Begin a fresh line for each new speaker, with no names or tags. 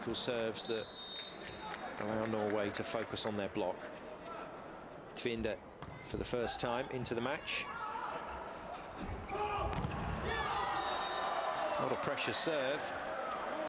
technical serves that allow Norway to focus on their block. Tvinde, for the first time into the match. Not a pressure serve.